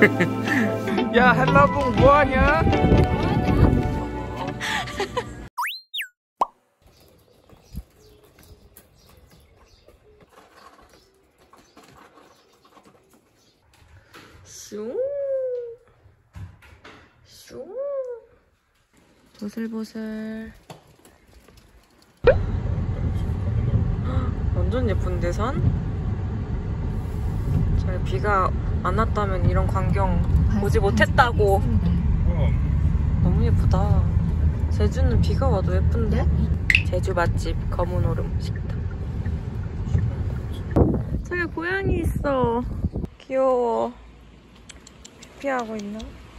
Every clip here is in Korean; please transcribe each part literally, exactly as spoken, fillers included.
야, 한라봉 뭐하냐? 슝, 슝, 보슬보슬. 완전 예쁜데 산? 저희 비가 안 왔다면 이런 광경 보지 못했다고. 너무 예쁘다. 제주는 비가 와도 예쁜데? 제주 맛집 검은 얼음 식당. 저기 고양이 있어. 귀여워. 피피하고 있나?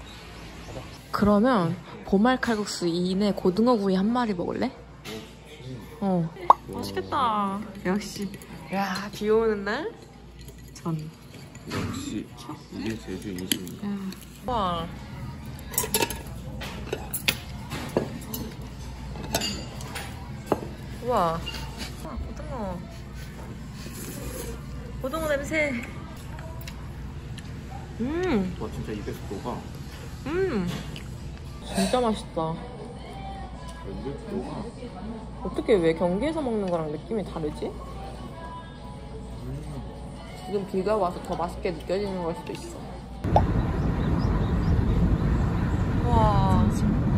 그러면 보말 칼국수 이내 고등어 구이 한 마리 먹을래? 어. 맛있겠다. 역시. 야, 비 오는 날? 전. 역시 이게 제주 인심이야. 와. 우와. 아, 고등어. 고등어 냄새. 음. 와, 진짜 입에서 녹아. 음. 진짜 맛있다. 입에서 녹아. 어떻게 왜 경기에서 먹는 거랑 느낌이 다르지? 지금 비가 와서 더 맛있게 느껴지는 걸 수도 있어. 와.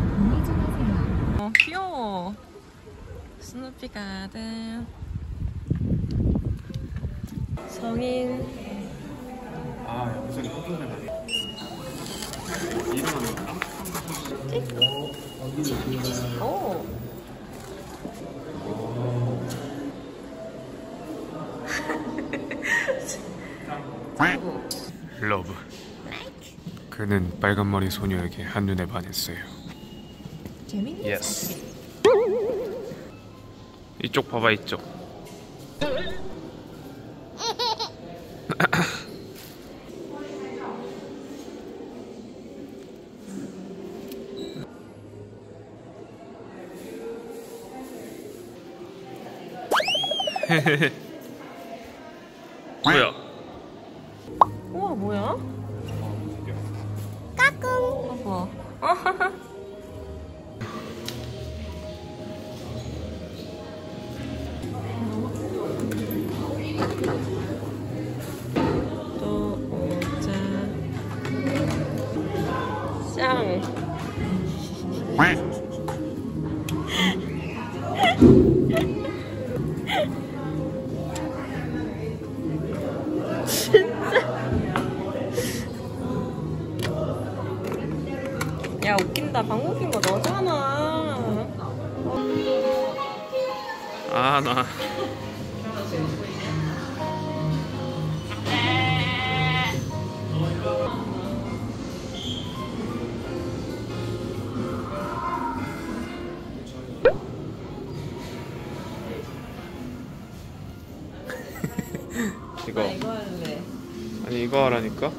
어, 귀여워. 스누피 가든. 성인. 아, 갑자기 뽀뽀를 하네. 일어나는 거야? 오. 러브. 그는 빨간머리 소녀에게 한눈에 반했어요. 재밌는 예스. 이쪽 봐봐, 이쪽. 뭐야? 우와, 뭐야? 까꿍. 봐봐. 또 오자. 쌍. 야, 웃긴다. 방금 웃긴 거 너잖아. 아, 나. 이거. 나 이거 할래. 아니, 이거 하라니까?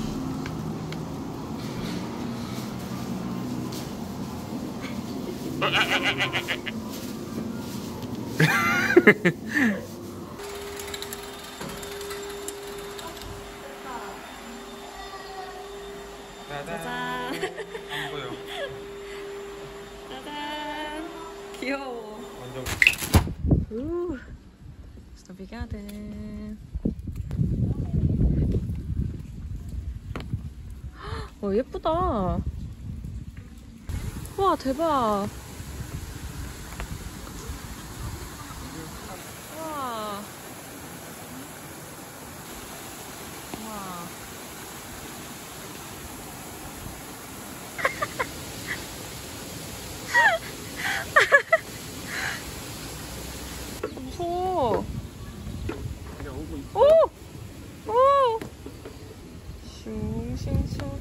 짜잔. 안 보여. 짜잔. 귀여워. 완전. 우. 스노피 가든. 어, 예쁘다. 와, 대박. 와. 와. 무서워. 오! 오! 슝슝슝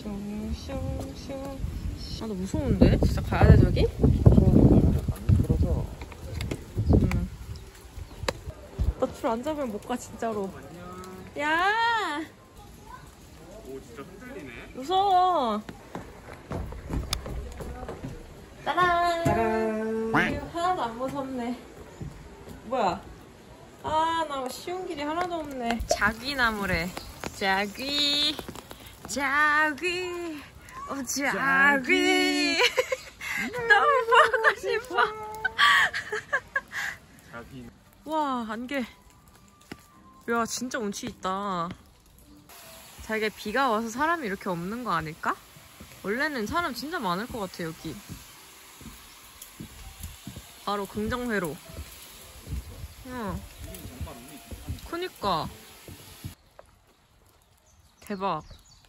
슝슝슝. 아, 나 무서운데? 진짜 가야 돼, 저기? 안 끌어져. 응. 나 줄 안 잡으면 못 가, 진짜로. 야! 오, 진짜 흔들리네. 무서워. 짜란! 짜란. 하나도 안 무섭네. 뭐야? 아, 나 쉬운 길이 하나도 없네. 자귀나무래. 자귀. 자기 어 자기 너무 보고 싶어. 자기. 와 안개. 야 진짜 운치 있다. 자기가 비가 와서 사람이 이렇게 없는 거 아닐까? 원래는 사람 진짜 많을 것 같아 여기. 바로 긍정회로. 응. 그니까. 대박.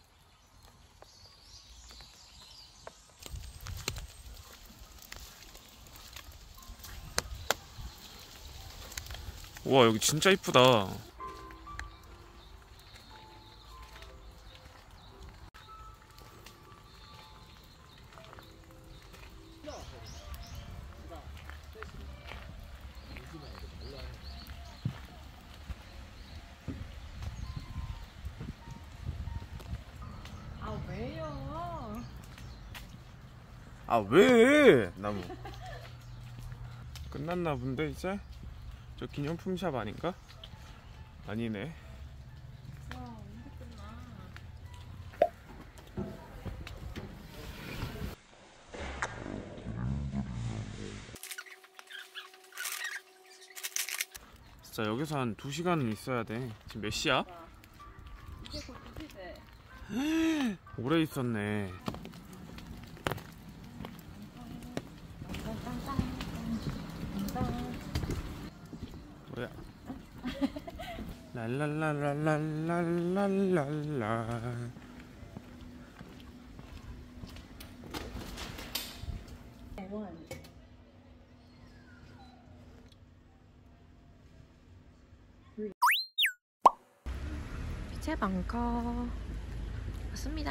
우와 여기 진짜 이쁘다. 아 왜요? 아 왜? 나무. 끝났나 본데 이제? 저 기념품샵 아닌가? 아니네. 와 언제 끝나? 진짜 여기서 한 두 시간은 있어야 돼. 지금 몇 시야? 이제 곧 두 시 돼. 오래 있었네. 뭐야? 랄랄랄랄랄랄랄라. 빛의 벙커 왔습니다.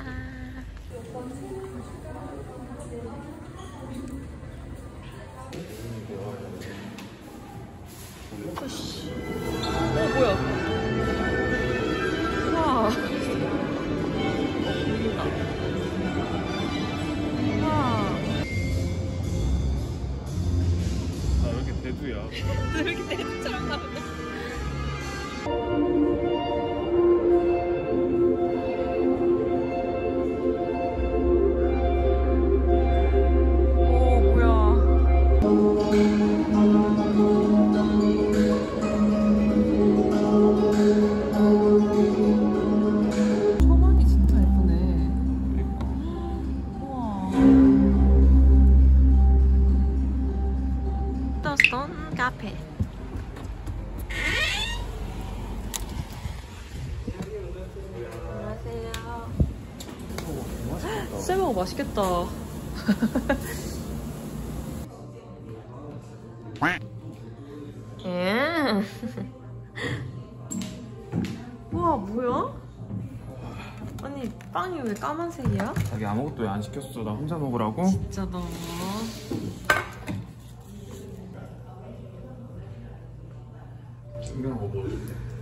오씨. 어 뭐야? 와. 와. 아 여기 대두야. 이렇게 대처럼 나오네. 오 뭐야? 초반이 진짜 예쁘네. 우와. 더스톤 카페. 안녕하세요. 쌤먹어 맛있겠다. 예. 우와 뭐야? 아니 빵이 왜 까만색이야? 자기 아무것도 왜 안 시켰어? 나 혼자 먹으라고? 진짜 너. 이런 거 먹을래?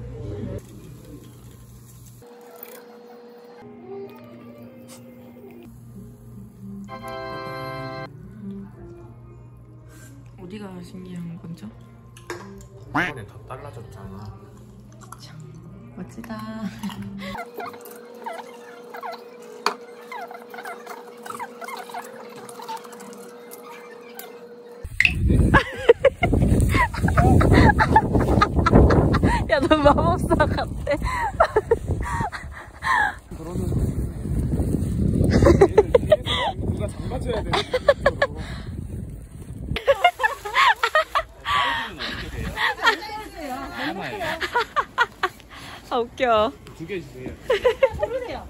어디가 신기한 건죠? 이번에 더 달라졌잖아. 참 멋지다. 야, 너 마법사 같아. 그러면 누가 장가줘야 돼. 하나예요. 아 웃겨. 두 개 주세요. 고르세요.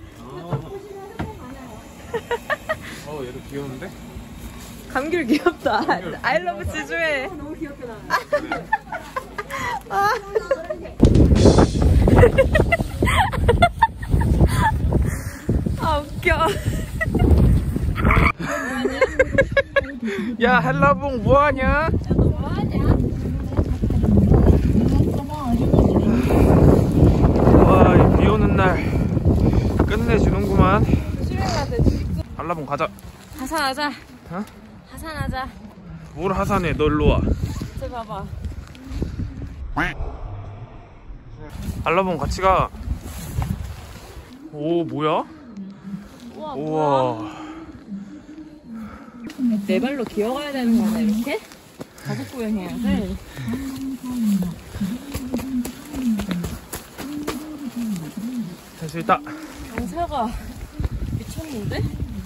어 얘도 귀여운데? 감귤 귀엽다. 감귤. I love 지주해. 너무 귀엽게 나와. 아. 아 웃겨. 야 한라봉 뭐하냐? 와, 이 비오는 날 끝내주는구만. 실행해야 돼. 지금. 한라봉 가자. 하산하자. 어? 하산하자. 뭘 하산해? 너 일로 와. 저 봐봐. 한라봉 같이 가. 오 뭐야? 우와. 네 발로 기어가야 되는 거네, 이렇게? 가족 구형해야 돼. 할 수 있다. 경사가 미쳤는데?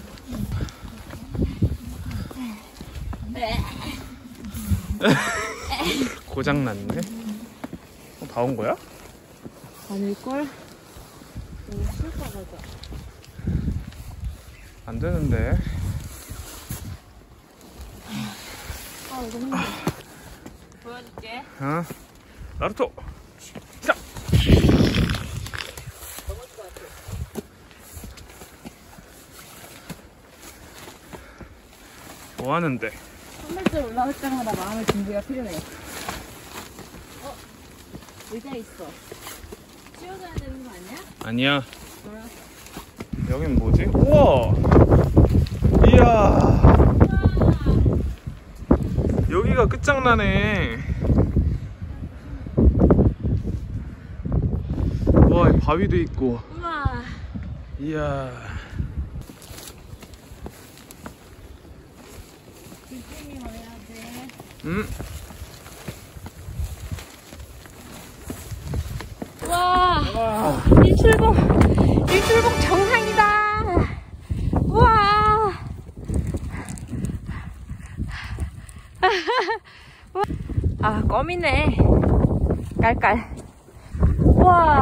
고장났네. 어, 다 온 거야? 아닐걸? 너무 슬퍼 가자. 안 되는데. 아, 이거 힘들어. 보여줄게. 어? 나루토. 시작. 뭐 하는데? 한 발짝 올라올 때마다 마음의 준비가 필요해. 어? 의자 있어. 씌워줘야 되는 거 아니야? 아니야. 뭐야? 여긴 뭐지? 우와. 이야. 여기가 끝장나네. 우와, 바위도 있고. 우와. 이야. 느낌이 와야 돼. 음. 우와. 와. 일출봉. 일출봉 정상이다. 우와. 아, 껌이네. 깔깔. 우와.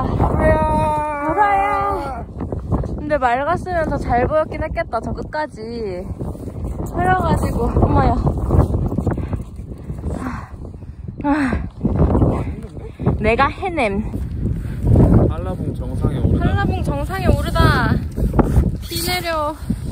바다야. 근데 맑았으면 더 잘 보였긴 했겠다, 저 끝까지. 흐려가지고, 어머야. 아, 내가 해냄. 한라봉 정상에 오르다. 한라봉 정상에 오르다. 비 내려.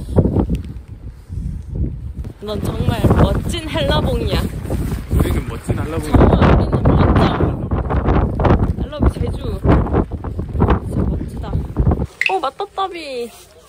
넌 정말 멋진 한라봉이야. 우리는 멋진 한라봉이. 정말 우리는 멋져. 한라봉 제주. 진짜 멋지다. 어, 맞다따비.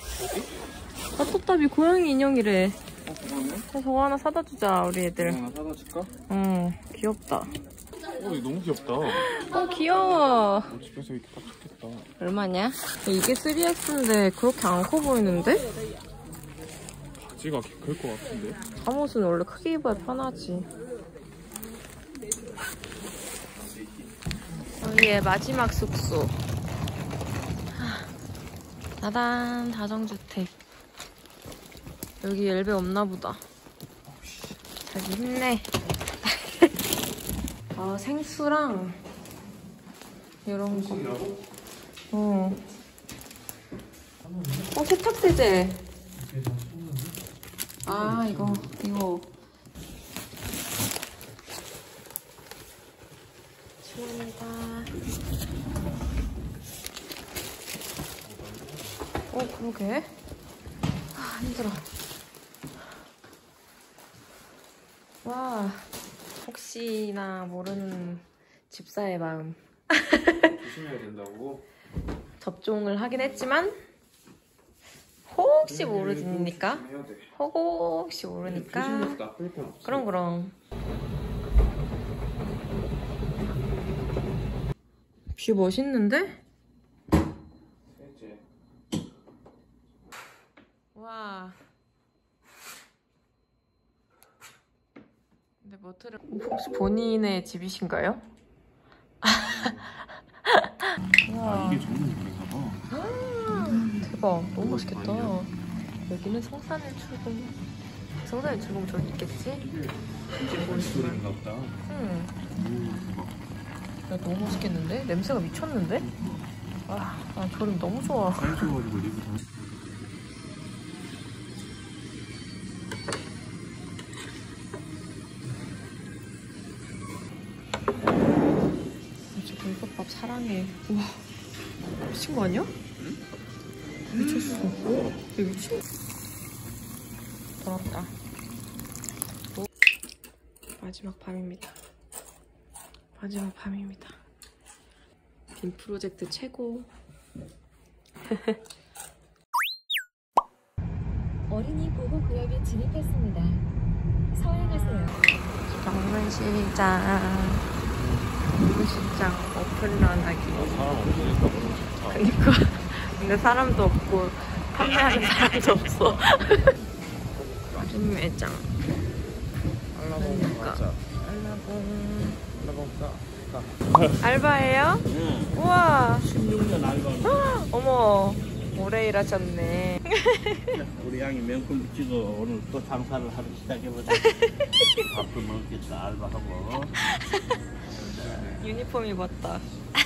맞다따비 고양이 인형이래. 어, 그거네? 저거 하나 사다 주자, 우리 애들. 하나 사다 줄까? 응, 귀엽다. 어, 이거 너무 귀엽다. 어, 귀여워. 어, 집에서 이렇게 딱 좋겠다. 얼마냐? 이게 쓰리엑스인데 그렇게 안 커 보이는데? 바지가 클 것 같은데? 잠옷은 원래 크게 입어야 편하지. 여기의 마지막 숙소. 짜잔, 다정주택. 여기 엘베 없나 보다. 자기 힘내. 아, 생수랑 이런 거. 어. 어, 세탁세제. 아, 이거, 이거. 시원하다. 어, 그러게. 아, 힘들어. 와, 혹시나 모르는 집사의 마음. 조심해야 된다고? 접종을 하긴 했지만 혹시 모르니까 혹시 모르니까 조심해서 나쁠 건 없어. 그럼 그럼. 뷰 멋있는데? 세제. 와. 근데 머트를 혹시 본인의 집이신가요? 아, 이게 좋은 느낌인가 봐. 대박, 너무 맛있겠다. 여기는 성산일 출봉. 성산일 출봉 저기 있겠지? 찐볼 스토리인가 보다. 응. 야, 너무 맛있겠는데? 냄새가 미쳤는데? 아, 나 조림 너무 좋아. 깔끔해가지고 리뷰 다. 진짜 불국밥 사랑해. 우와, 미친 거 아니야? 응? 미쳤어. 오, 이거 미친. 돌았다. 오. 마지막 밤입니다. 마지막 밤입니다. 빔 프로젝트 최고. 어린이 보호구역에 진입했습니다. 서행하세요. 방문시장. 방문시장 오픈런하기. 사람 없으니까 너무 좋다. 그니까. 근데 사람도 없고 판매하는 사람도 없어. 림 매장. 알라봉 가자. 알라봉. 알라봉 가. 알바예요? 응. 우와. 십육 년 알바는 어머. 오래 일하셨네. 우리 양이 명품 찍어 오늘 또 장사를 하러 시작해보자. 밥도 먹겠다 알바하고. 유니폼 입었다.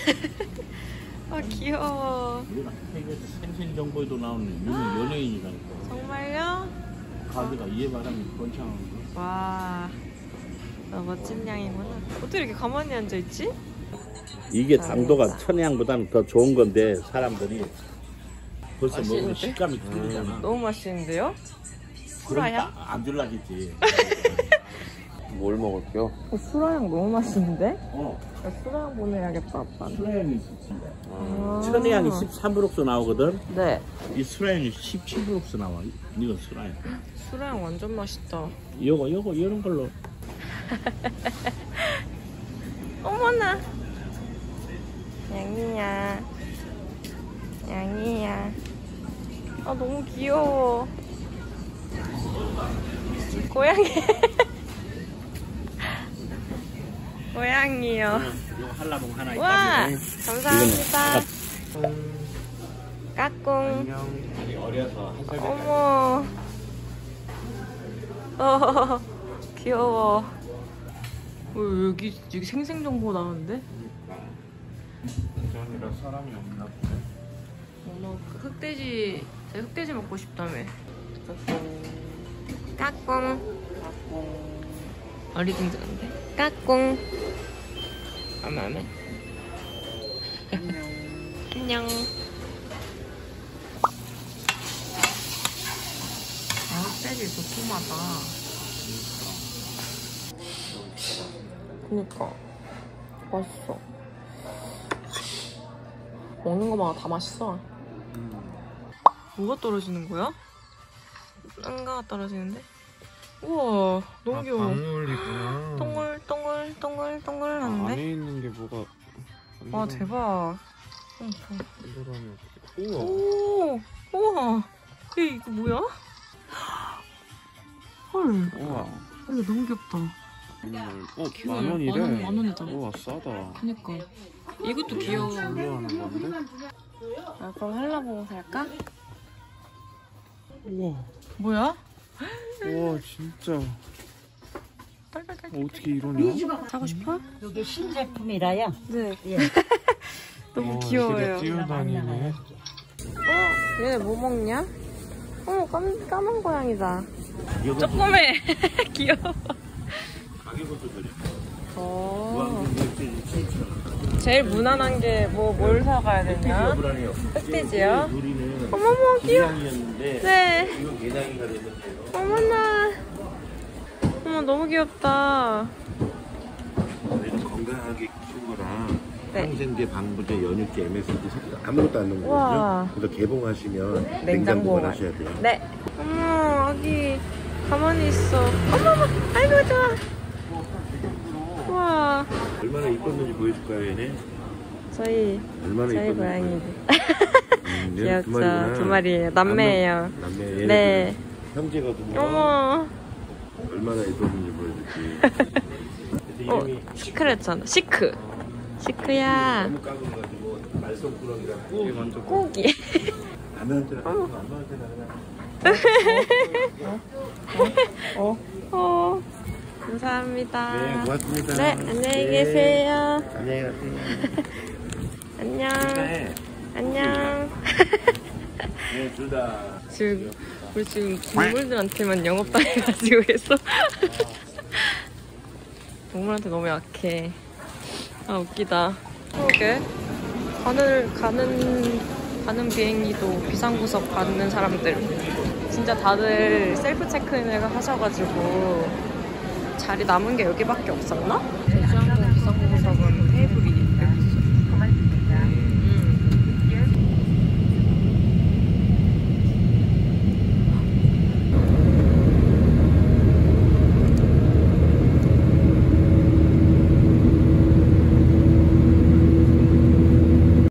아 귀여워. 우리가 세계에서 생생 정보에도 나오는 유명 연예인이라니까. 정말요? 가게가 이에 바람이 번창한 거. 와. 너 멋진 양이구나. 어떻게 이렇게 가만히 앉아있지? 이게 아, 당도가 진짜. 천혜향보다는 더 좋은 건데 사람들이 벌써 먹으면 맛있는데? 식감이 틀리잖아. 너무 맛있는데요? 수라향? 그러니까 안 줄라겠지. 뭘 먹을게요? 어, 수라향 너무 맛있는데? 어, 수라향 보내야겠다 아빠는. 수라향이 있습니다. 아. 천혜향이 십삼 브룩스 나오거든. 네. 이 수라향이 십칠 브룩스 나와. 이건 수라향. 수라향 완전 맛있다. 요거 요거 이런 걸로. 어머나. 양이야. 양이야. 아 너무 귀여워. 고양이. 고양이요. 요거 한라봉 하나 와 있답니다. 감사합니다. 까꿍. 아니 어려서 한 살. 어머. 어 귀여워. 어, 여기 여기 생생 정보 나오는데? 전이라 사람이 없나 보네. 어머 흑돼지 흑돼지 먹고 싶다며. 까꿍. 어리둥절한데? 까꿍. 아마 아마. 안녕. 아 흑돼지 도톰하다. 그니까 맛있어. 먹는 거마다 다 맛있어. 뭐가 떨어지는 거야? 딴가가 떨어지는데? 우와 너무 귀여워. 방울이구나. 동글 동글 동글 동글 아, 하는데? 안에 있는 게 뭐가? 와 대박. 이거라면 우와. 오 우와. 얘 이거 뭐야? 헐 우와. 이거 너무 귀엽다. 어, 귀여워요. 만 원이래. 만 원, 만 원이다. 우와, 싸다. 그니까 이것도 귀여워. 좋아하는 건데? 아 그럼 한라봉 살까? 우와. 뭐야? 우와, 진짜. 어, 딸딸딸. 어떻게 이러냐? 사고 싶어? 이게 신제품이라요. 네. 예. 너무 어, 귀여워요. 집에 뛰어다니네. 어? 얘네 뭐 먹냐? 어머 깜, 까만 고양이다. 이거 조그매. 귀여워. 가격부터 그래. 어. 무한정 칠천 원. 제일 무난한 게 뭐 뭘 사가야 되냐? 불안해요. 흑돼지요? 우리는 어머머 귀여워. 게장이었는데 네. 이거 게장이가 됐는데요. 어머나. 어머 너무 귀엽다. 저희는 건강하게 키운 거라 네. 항생제, 방부제, 연육제, 엠에스지 아무것도 안 넣은 우와. 거거든요. 그래서 개봉하시면 냉장 냉장 보관. 보관하셔야 돼요. 네. 어머 아기 가만히 있어. 어머머 아이고 좋아. 우와. 얼마나 이뻤는지 보여줄까요, 얘네? 저희 얼마나 저희 이뻤는지. 고양이들. 음, 얘는 귀엽죠. 두 마리구나. 두 마리예요. 남매예요. 남매. 얘네들은 네. 형제거든요. 어머. 얼마나 이뻤는지 보여줄게. 그래서 어 이름이 시크랬잖아. 시크. 시크야. 너무 까불어가지고 말썽꾸러기라고 이게 먼저 꼬기. 남한테는 남한테는 어. 어. 감사합니다. 네, 고맙습니다. 네, 안녕히 계세요. 안녕히 가세요. 안녕. 네, 안녕. 네, 둘 다. 지금 우리 지금 동물들한테만 영업당해가지고 있어. 동물한테 너무 약해. 아 웃기다. 그러게. 가는 가는 가는 비행기도 비상구석 받는 사람들. 진짜 다들 셀프 체크인을 하셔가지고 자리 남은 게 여기밖에 없었나?